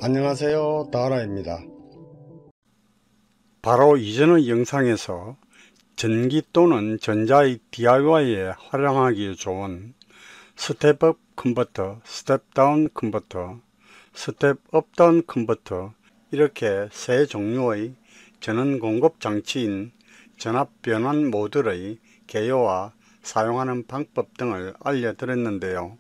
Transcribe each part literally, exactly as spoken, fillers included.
안녕하세요, 다라입니다. 바로 이전의 영상에서 전기 또는 전자의 디아이와이에 활용하기 좋은 스텝업 컨버터, 스텝다운 컨버터, 스텝업 다운 컨버터, 이렇게 세 종류의 전원 공급 장치인 전압 변환 모듈의 개요와 사용하는 방법 등을 알려드렸는데요.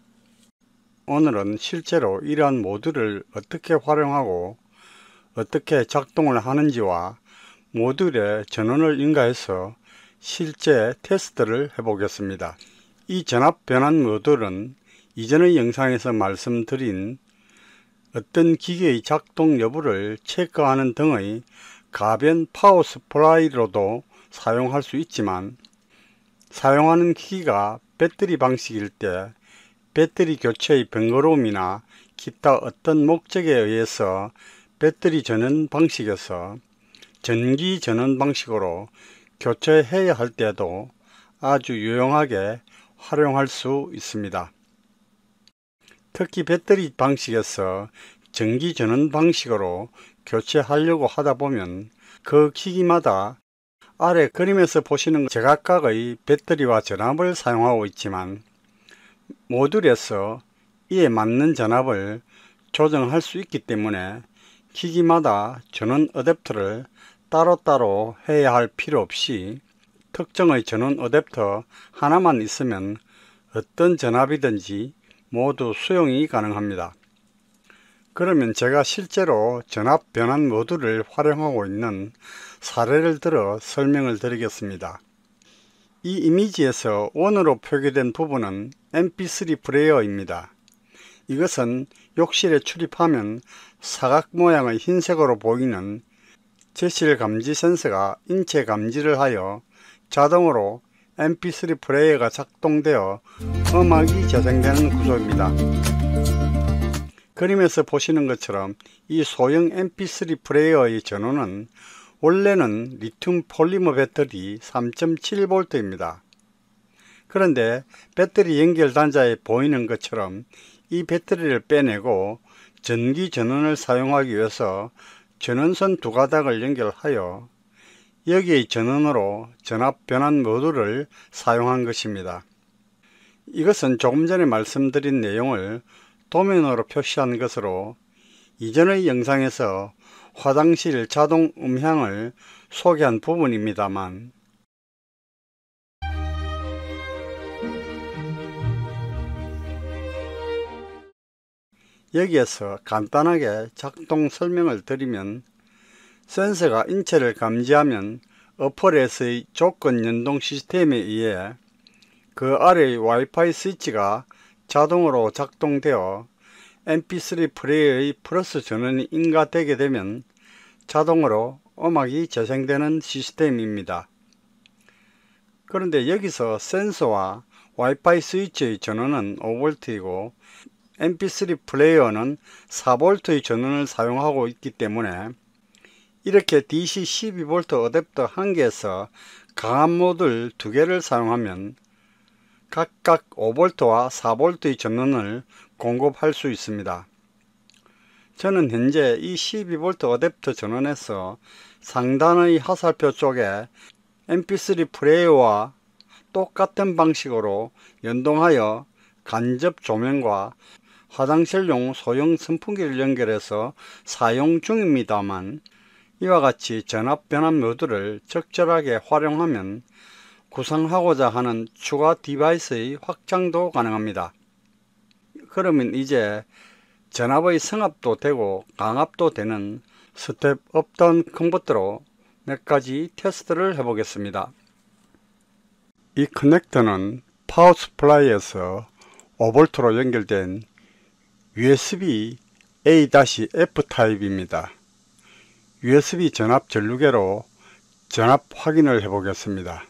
오늘은 실제로 이러한 모듈을 어떻게 활용하고 어떻게 작동을 하는지와 모듈에 전원을 인가해서 실제 테스트를 해보겠습니다. 이 전압 변환 모듈은 이전의 영상에서 말씀드린 어떤 기계의 작동 여부를 체크하는 등의 가변 파워 서플라이로도 사용할 수 있지만, 사용하는 기기가 배터리 방식일 때 배터리 교체의 번거로움이나 기타 어떤 목적에 의해서 배터리 전원 방식에서 전기 전원 방식으로 교체해야 할 때도 아주 유용하게 활용할 수 있습니다. 특히 배터리 방식에서 전기 전원 방식으로 교체하려고 하다 보면 그 기기마다 아래 그림에서 보시는 제각각의 배터리와 전압을 사용하고 있지만, 모듈에서 이에 맞는 전압을 조정할 수 있기 때문에 기기마다 전원 어댑터를 따로따로 해야 할 필요 없이 특정의 전원 어댑터 하나만 있으면 어떤 전압이든지 모두 수용이 가능합니다. 그러면 제가 실제로 전압 변환 모듈을 활용하고 있는 사례를 들어 설명을 드리겠습니다. 이 이미지에서 원으로 표기된 부분은 엠피쓰리 플레이어입니다. 이것은 욕실에 출입하면 사각 모양의 흰색으로 보이는 제실 감지 센서가 인체 감지를 하여 자동으로 엠피쓰리 플레이어가 작동되어 음악이 재생되는 구조입니다. 그림에서 보시는 것처럼 이 소형 엠피쓰리 플레이어의 전원은 원래는 리튬 폴리머 배터리 삼 점 칠 볼트입니다. 그런데 배터리 연결 단자에 보이는 것처럼 이 배터리를 빼내고 전기 전원을 사용하기 위해서 전원선 두 가닥을 연결하여 여기의 전원으로 전압 변환 모듈을 사용한 것입니다. 이것은 조금 전에 말씀드린 내용을 도면으로 표시한 것으로 이전의 영상에서 화장실 자동 음향을 소개한 부분입니다만, 여기에서 간단하게 작동 설명을 드리면, 센서가 인체를 감지하면 어플에서의 조건 연동 시스템에 의해 그 아래의 와이파이 스위치가 자동으로 작동되어 엠피쓰리 플레이어의 플러스 전원이 인가되게 되면 자동으로 음악이 재생되는 시스템입니다. 그런데 여기서 센서와 와이파이 스위치의 전원은 오 볼트이고 엠피쓰리 플레이어는 사 볼트의 전원을 사용하고 있기 때문에 이렇게 디씨 십이 볼트 어댑터 한 개에서 강한 모듈 두 개를 사용하면 각각 오 볼트와 사 볼트의 전원을 공급할 수 있습니다. 저는 현재 이 십이 볼트 어댑터 전원에서 상단의 화살표 쪽에 엠피쓰리 플레이어와 똑같은 방식으로 연동하여 간접 조명과 화장실용 소형 선풍기를 연결해서 사용 중입니다만, 이와 같이 전압 변환 모듈을 적절하게 활용하면 구상하고자 하는 추가 디바이스의 확장도 가능합니다. 그러면 이제 전압의 성압도 되고 강압도 되는 스텝 업다운 컨버터로 몇 가지 테스트를 해보겠습니다. 이 커넥터는 파워 서플라이에서 오 볼트로 연결된 유에스비 에이 에프 타입입니다. 유에스비 전압 전류계로 전압 확인을 해보겠습니다.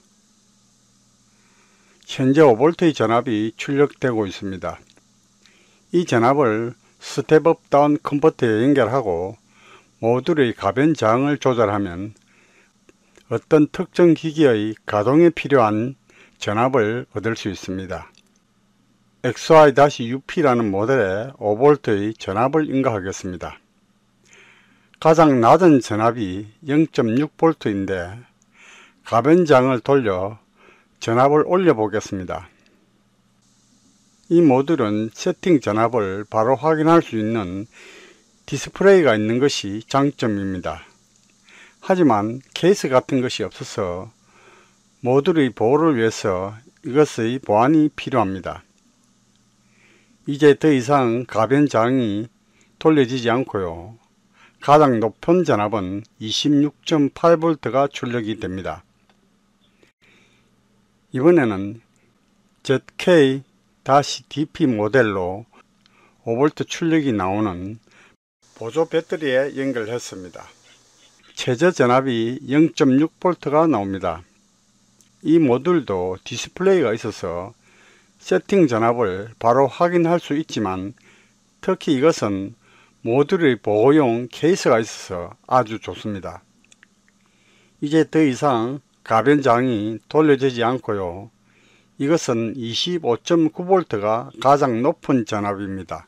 현재 오 볼트의 전압이 출력되고 있습니다. 이 전압을 스텝업 다운 컨버터에 연결하고 모듈의 가변 저항을 조절하면 어떤 특정 기기의 가동에 필요한 전압을 얻을 수 있습니다. 엑스와이 유피라는 모델에 오 볼트의 전압을 인가하겠습니다. 가장 낮은 전압이 영 점 육 볼트인데 가변장을 돌려 전압을 올려 보겠습니다. 이 모듈은 세팅 전압을 바로 확인할 수 있는 디스플레이가 있는 것이 장점입니다. 하지만 케이스 같은 것이 없어서 모듈의 보호를 위해서 이것의 보완이 필요합니다. 이제 더 이상 가변장이 돌려지지 않고요. 가장 높은 전압은 이십육 점 팔 볼트가 출력이 됩니다. 이번에는 제드케이 디피 모델로 오 볼트 출력이 나오는 보조 배터리에 연결했습니다. 최저 전압이 영 점 육 볼트가 나옵니다. 이 모듈도 디스플레이가 있어서 세팅 전압을 바로 확인할 수 있지만 특히 이것은 모듈의 보호용 케이스가 있어서 아주 좋습니다. 이제 더 이상 가변장이 돌려지지 않고요. 이것은 이십오 점 구 볼트가 가장 높은 전압입니다.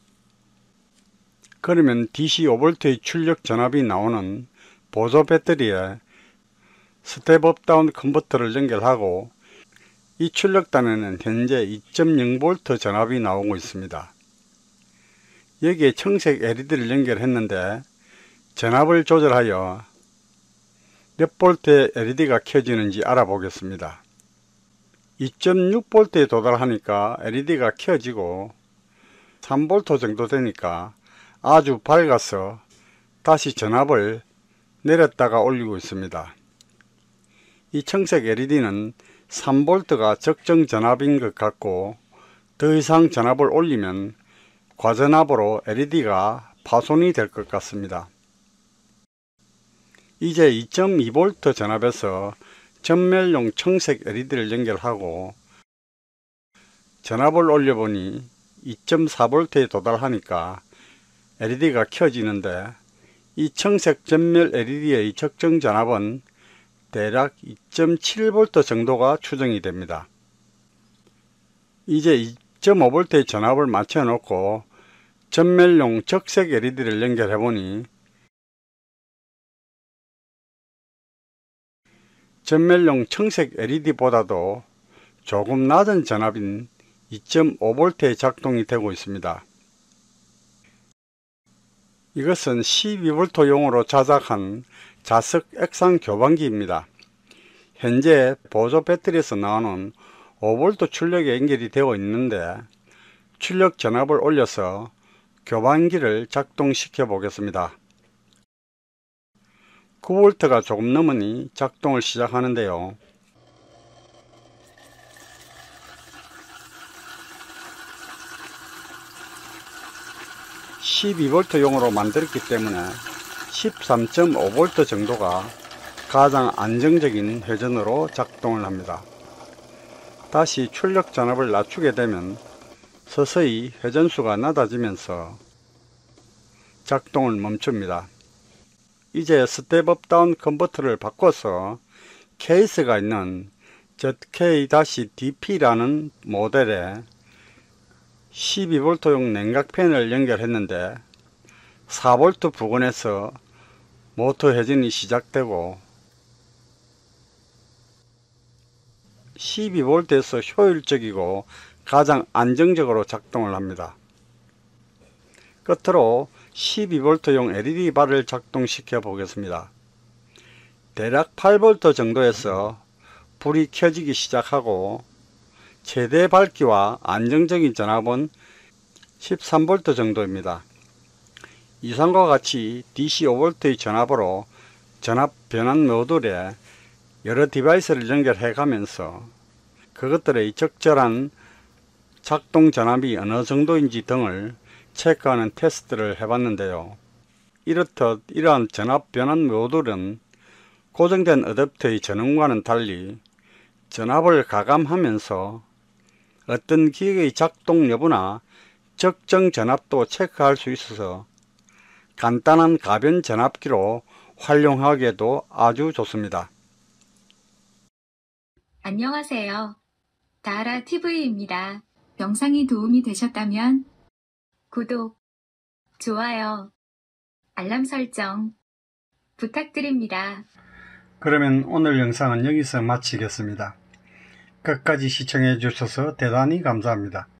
그러면 디씨 오 볼트의 출력 전압이 나오는 보조 배터리에 스텝업 다운 컨버터를 연결하고 이 출력단에는 현재 이 점 영 볼트 전압이 나오고 있습니다. 여기에 청색 엘이디를 연결했는데 전압을 조절하여 몇 볼트의 엘이디가 켜지는지 알아보겠습니다. 이 점 육 볼트에 도달하니까 엘이디가 켜지고 삼 볼트 정도 되니까 아주 밝아서 다시 전압을 내렸다가 올리고 있습니다. 이 청색 엘이디는 삼 볼트가 적정 전압인 것 같고 더 이상 전압을 올리면 과전압으로 엘이디가 파손이 될 것 같습니다. 이제 이 점 이 볼트 전압에서 전멸용 청색 엘이디를 연결하고 전압을 올려보니 이 점 사 볼트에 도달하니까 엘이디가 켜지는데 이 청색 전멸 엘이디의 적정 전압은 대략 이 점 칠 볼트 정도가 추정이 됩니다. 이제 이 점 오 볼트의 전압을 맞춰 놓고 전멸용 적색 엘이디를 연결해 보니 전멸용 청색 엘이디보다도 조금 낮은 전압인 이 점 오 볼트의 작동이 되고 있습니다. 이것은 십이 볼트용으로 자작한 자석 액상 교반기입니다. 현재 보조 배터리에서 나오는 오 볼트 출력에 연결이 되어 있는데 출력 전압을 올려서 교반기를 작동시켜 보겠습니다. 구 볼트가 조금 넘으니 작동을 시작하는데요. 십이 볼트용으로 만들었기 때문에 십삼 점 오 볼트 정도가 가장 안정적인 회전으로 작동을 합니다. 다시 출력 전압을 낮추게 되면 서서히 회전수가 낮아지면서 작동을 멈춥니다. 이제 스텝업 다운 컨버터를 바꿔서 케이스가 있는 제드케이 디피라는 모델에 십이 볼트용 냉각팬을 연결했는데 사 볼트 부근에서 모터 회전이 시작되고 십이 볼트에서 효율적이고 가장 안정적으로 작동을 합니다. 끝으로 십이 볼트용 엘이디 발을 작동시켜 보겠습니다. 대략 팔 볼트 정도에서 불이 켜지기 시작하고 최대 밝기와 안정적인 전압은 십삼 볼트 정도입니다. 이상과 같이 디씨 오 볼트의 전압으로 전압 변환 모듈에 여러 디바이스를 연결해 가면서 그것들의 적절한 작동 전압이 어느 정도인지 등을 체크하는 테스트를 해봤는데요. 이렇듯 이러한 전압 변환 모듈은 고정된 어댑터의 전원과는 달리 전압을 가감하면서 어떤 기계의 작동 여부나 적정 전압도 체크할 수 있어서 간단한 가변 전압기로 활용하기에도 아주 좋습니다. 안녕하세요. 다하라티비입니다. 영상이 도움이 되셨다면 구독, 좋아요, 알람 설정 부탁드립니다. 그러면 오늘 영상은 여기서 마치겠습니다. 끝까지 시청해 주셔서 대단히 감사합니다.